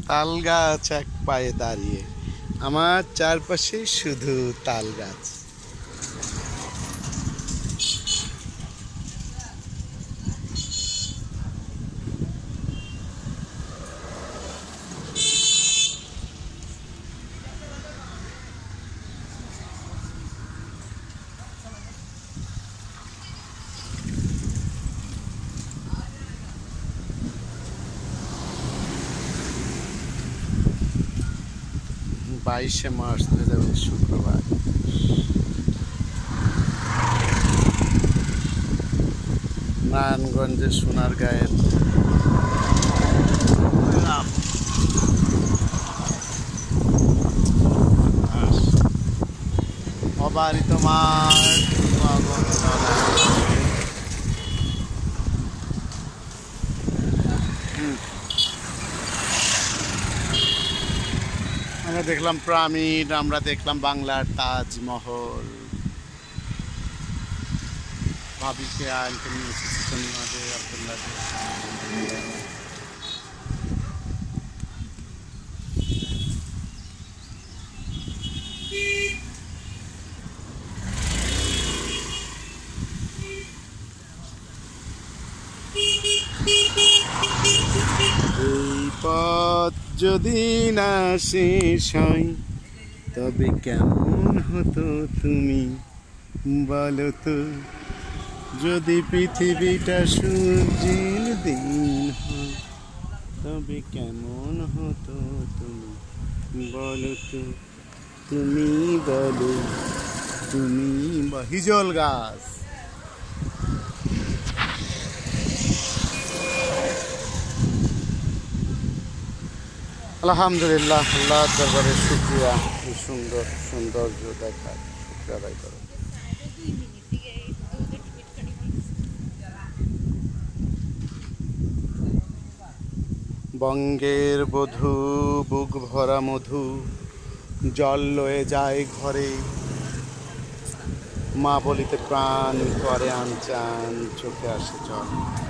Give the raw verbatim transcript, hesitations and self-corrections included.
তাল গাছ এক পায়ে দাঁড়িয়ে, আমার চারপাশে শুধু তাল গাছ। বাইশে মার্চ দুই হাজার উনিশ শুক্রবার। নারায়ণগঞ্জের সোনারগাঁয়ের অবারিত মাঠ, আমরা দেখলাম পিরামিড, আমরা দেখলাম বাংলার তাজমহল। ভাবিকে আইনকে নিয়ে এসেছি শনিবারে আব্দুল্লাহ। এই পথ যদি না শেষ হয় তবে কেমন হতো তুমি বলো তো, যদি পৃথিবীটা সূর্যের দিন হয় তবে কেমন হতো তুমি বলো তো, তুমি বলো, তুমি হিজল গাছ। আলহামদুলিল্লাহ, আল্লাহ দরবারে শুকরিয়া, কি সুন্দর সৌন্দর্য দেখায়, শুকরিয়া আদায় করো। বঙ্গের বধূ বুক ভরা মধু, জল লয়ে যায় ঘরে, মা বলিতে প্রাণ করে আনচান, চোখে আসে জল।